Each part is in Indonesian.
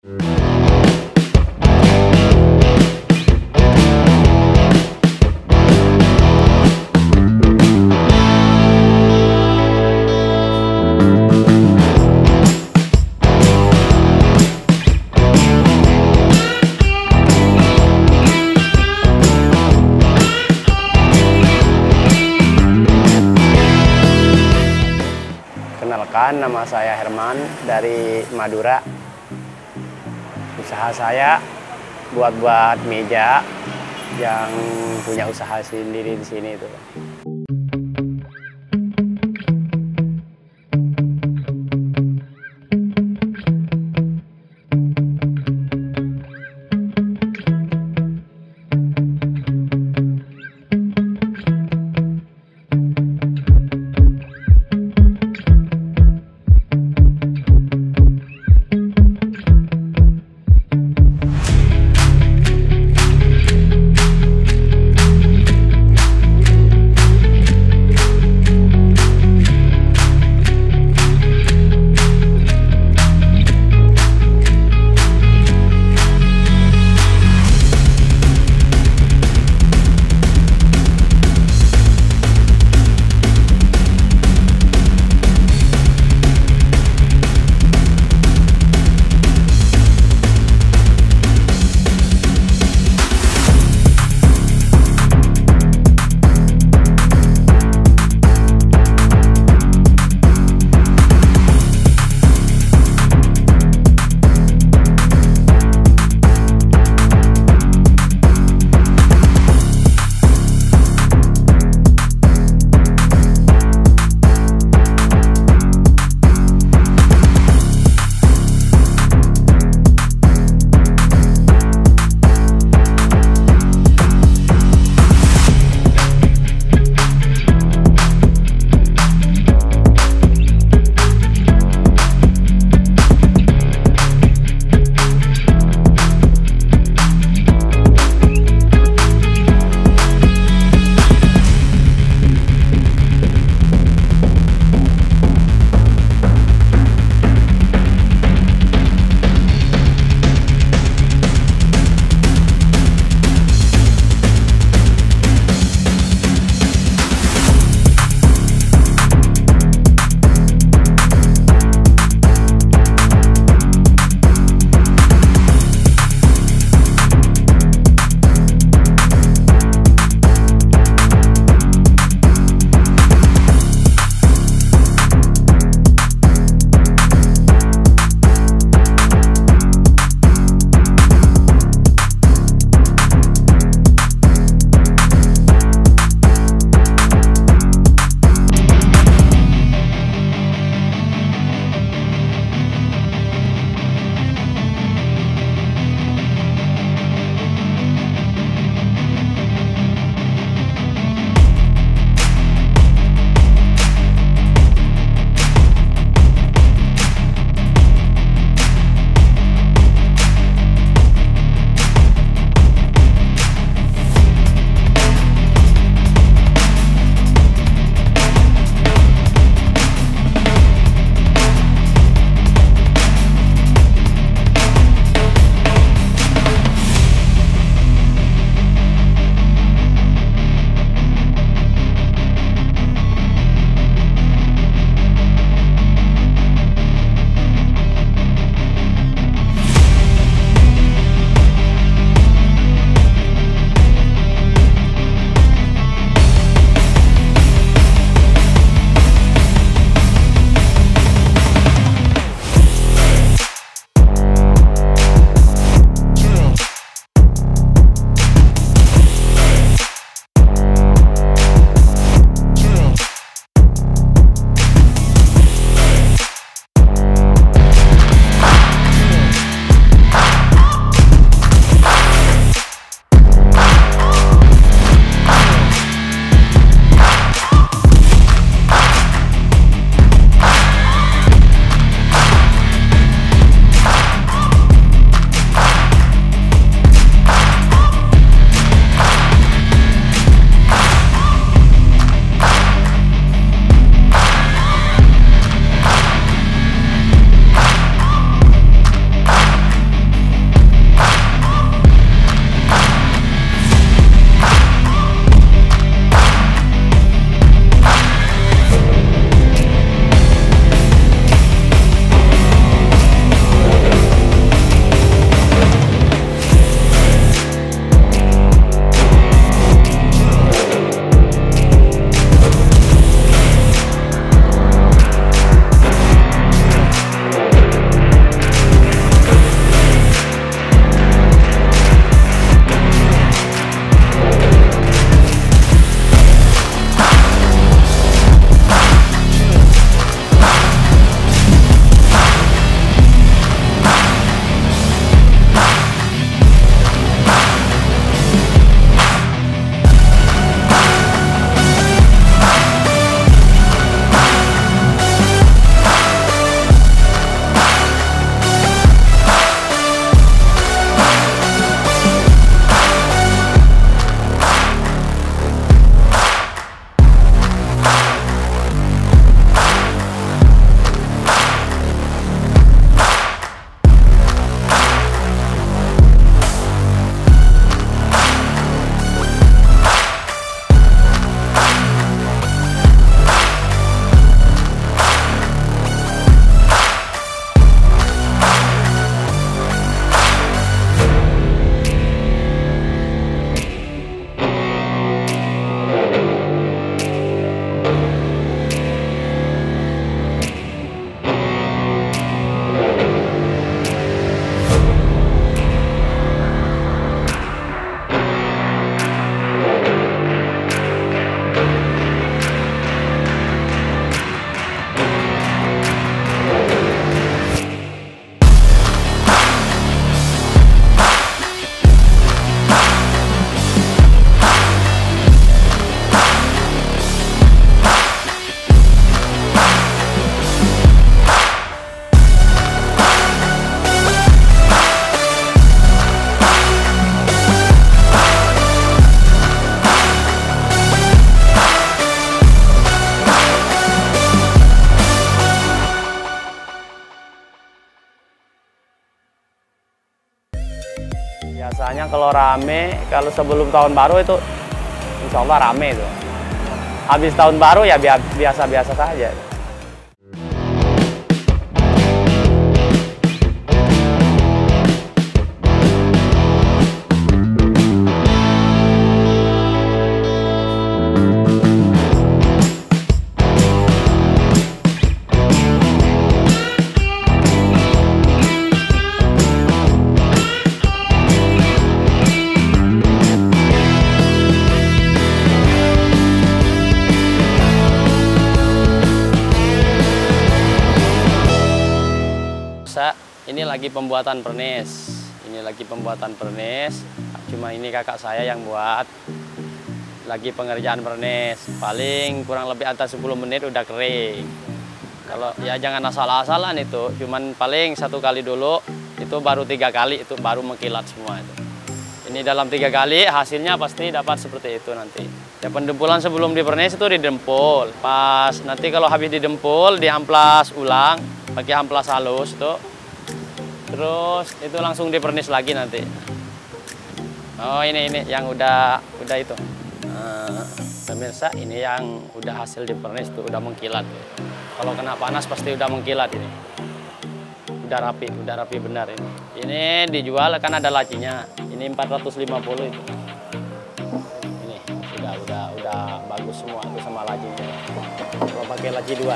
Kenalkan, nama saya Herman dari Madura. Usaha saya buat meja yang punya usaha sendiri di sini itu. Biasanya kalau rame, kalau sebelum tahun baru itu insya Allah rame itu. Habis tahun baru ya biasa-biasa saja. Ini lagi pembuatan pernis. Ini lagi pembuatan pernis. Cuma ini kakak saya yang buat. Lagi pengerjaan pernis. Paling kurang lebih atas 10 menit udah kering. Kalau ya jangan asal-asalan itu. Cuman paling 1 kali dulu. Itu baru 3 kali itu baru mengkilat semua itu. Ini dalam 3 kali hasilnya pasti dapat seperti itu nanti. Ya pendempulan sebelum di pernis itu didempul. Pas nanti kalau habis didempul diamplas ulang pakai amplas halus tuh. Terus itu langsung dipernis lagi nanti. Oh ini yang udah itu. Pemirsa ini yang udah hasil dipernis tuh udah mengkilat. Kalau kena panas pasti udah mengkilat ini. Udah rapi benar ini. Ini dijual kan ada lacinya. Ini 450 itu. Ini udah bagus semua itu sama lacinya. Kalau pakai laci 2.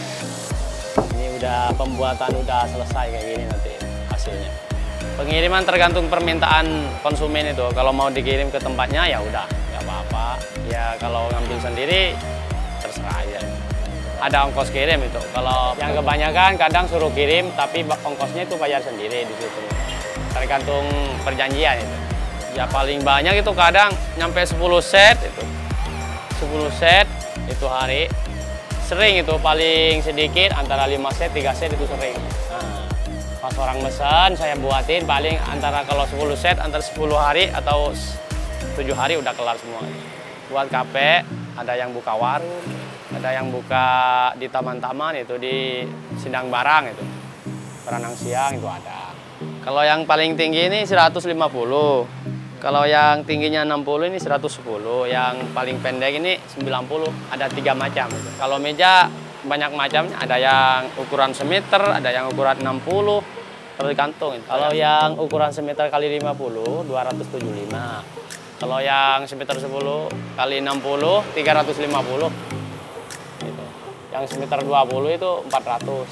Ini udah pembuatan udah selesai kayak gini nanti. Hasilnya. Pengiriman tergantung permintaan konsumen itu. Kalau mau dikirim ke tempatnya ya udah, nggak apa-apa. Ya kalau ngambil sendiri terserah aja. Ada ongkos kirim itu. Kalau yang kebanyakan kadang suruh kirim tapi ongkosnya itu bayar sendiri di situ. Tergantung perjanjian itu. Ya paling banyak itu kadang nyampe 10 set itu. 10 set itu hari. Sering itu paling sedikit antara 5 set, 3 set itu sering. Pas orang mesen saya buatin paling antara kalau 10 set antara 10 hari atau 7 hari udah kelar semua. Buat kafe ada yang buka warung, ada yang buka di taman-taman itu di Sindang Barang itu. Peranang siang itu ada. Kalau yang paling tinggi ini 150. Kalau yang tingginya 60 ini 110. Yang paling pendek ini 90. Ada 3 macam. Kalau meja banyak macamnya, ada yang ukuran semeter, ada yang ukuran 60, tergantung. Kalau yang ukuran semeter kali 50, 275. Kalau yang semeter 10 kali 60, 350. Gitu. Yang semeter 20 itu 400.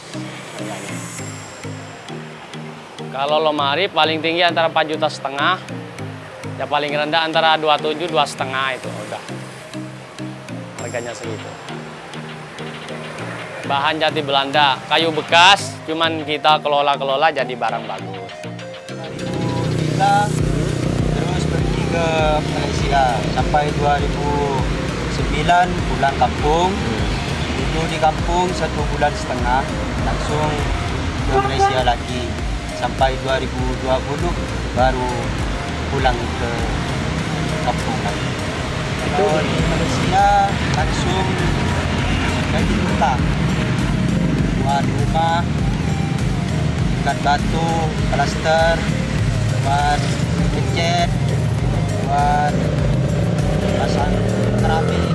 Kalau lemari paling tinggi antara 4,5 juta, ya paling rendah antara 27, 2,5 itu udah. Harganya segitu. Bahan jati Belanda, kayu bekas, cuman kita kelola jadi barang bagus. 2003 terus pergi ke Malaysia sampai 2009 pulang kampung. Dulu di kampung 1,5 bulan langsung ke Malaysia lagi sampai 2020 baru pulang ke kampung lagi. Kalau di Malaysia langsung jadi rumah. Buat rumah, ikat batu, plaster, buat ngecat, buat pasang keramik.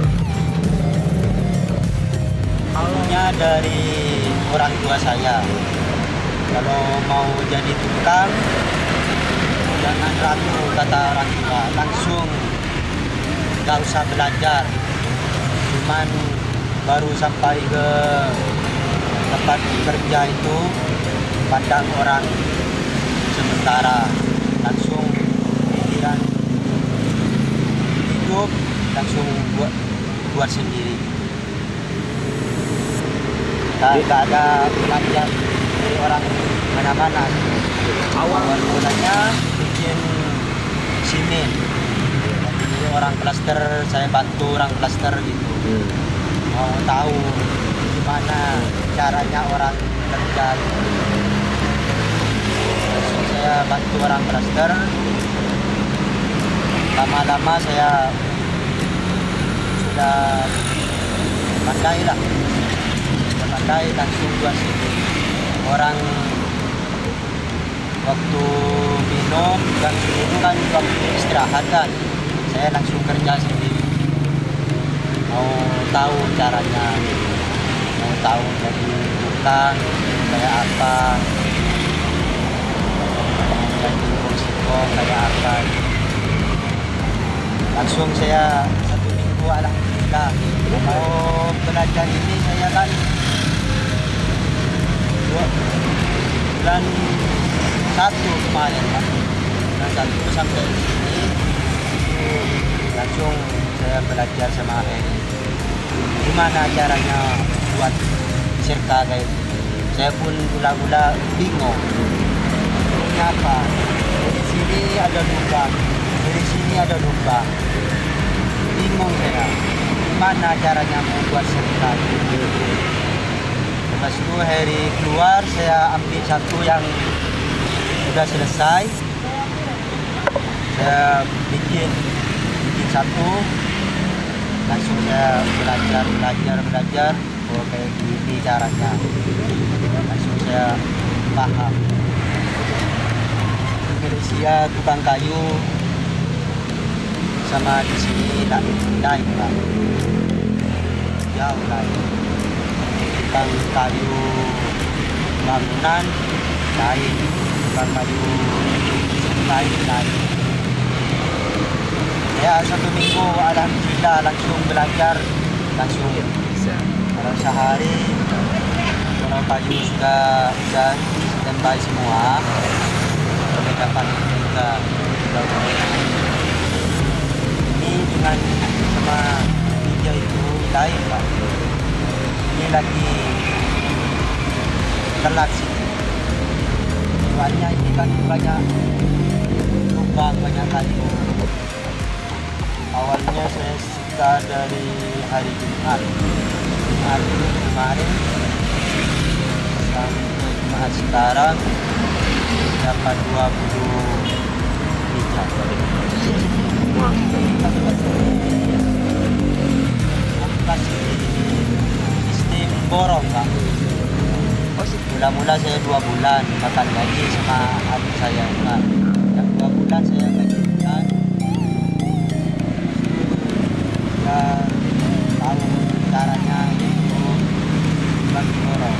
Awalnya dari orang tua saya. Kalau mau jadi tukang, jangan ragu kata orang tua, langsung nggak usah belajar. Cuman baru sampai ke tempat kerja itu pandang orang sementara, langsung pikiran hidup langsung buat sendiri. Gak ada belajar dari orang mana-mana. Awal mulanya bikin simen, jadi orang plaster, saya bantu orang plaster gitu. Mau tahu gimana caranya orang kerja. Langsung saya bantu orang plaster. Lama-lama saya sudah pandai lah. Sudah pandai langsung buat sini. Orang waktu minum, jam 10 kan waktu istirahat kan. Saya langsung kerja sendiri. Mau tahu caranya, mau tahu dari utang kayak apa, mau jadi risiko kayak apa. Langsung saya 1 minggu alhamdulillah. Mau belajar ini saya kan bulan 1 kemarin Pak. Bulan 1 sampai sini langsung saya belajar sama Heri. Gimana caranya buat sirka kayak gini. Saya pun gula-gula bingung. Ini apa? Dari sini ada lubang, dari sini ada lubang. Bingung saya. Gimana caranya membuat sirka? Lepas itu Heri keluar, saya ambil satu yang sudah selesai. Saya bikin satu, langsung saya belajar. Oh kayak gini caranya. Langsung saya paham. Malaysia tukang kayu sama di sini lain Pak. Jauh lain. Tukang kayu bangunan lain, tukang kayu lain. Ya 1 minggu alhamdulillah langsung belajar, langsung bisa. Kalau sehari kalau kayu sudah standby semua, sudah dapat juga. Ini dengan sama meja itu lain Pak. Ini lagi telat sih. Soalnya ini kan banyak lubang, banyak kayu. Awalnya saya suka dari hari Jumat kemarin sampai Jumat sekarang dapat 20 meja. Kasih sistem borong Pak. Mula-mula saya 2 bulan makan gaji sama adik saya Pak. Yang 2 bulan saya gajikan. Ya tahu caranya itu bagi borong.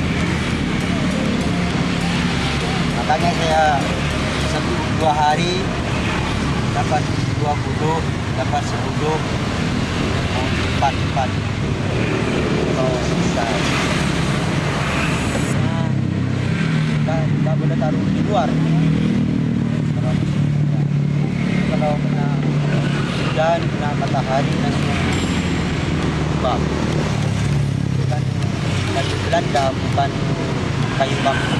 Makanya saya 1-2 hari dapat 20, dapat 10, empat. Oh, bisa. Nggak boleh taruh di luar. Kalau kena hujan, kena matahari langsung bak. Bukan kayu Belanda, bukan kayu bambu.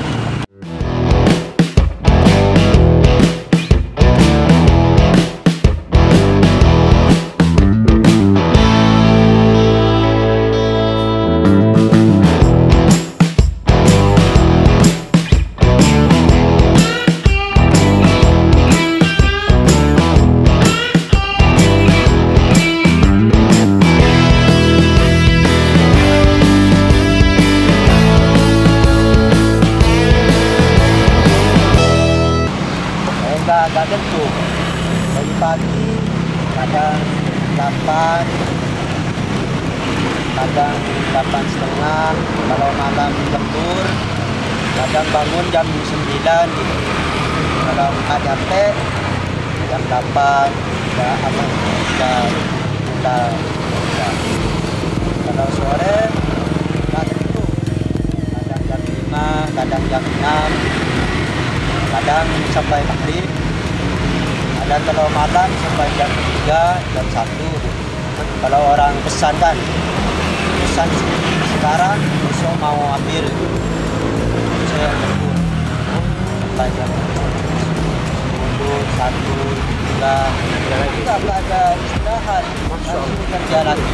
Nggak tentu. Dari pagi kadang 8, kadang 8:30. Kalau malam lembur kadang bangun jam 9 gitu. Kalau nggak capek jam 8 udah kalau sore nggak tentu. Kadang jam 5, kadang jam 6, kadang sampai maghrib. Dan kalau malam sampai jam 3, jam 1. Kalau orang pesan kan, pesan sekarang, besok mau ambil. Saya tunggu sampai jam 10, 1, 3. Kita nggak ada istirahat, langsung kerja lagi.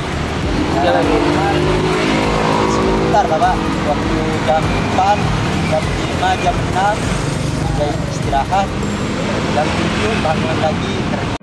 Sebentar Bapak, waktu jam 4, jam 5, jam 6, saya istirahat. Jam 7 bangun lagi kerja.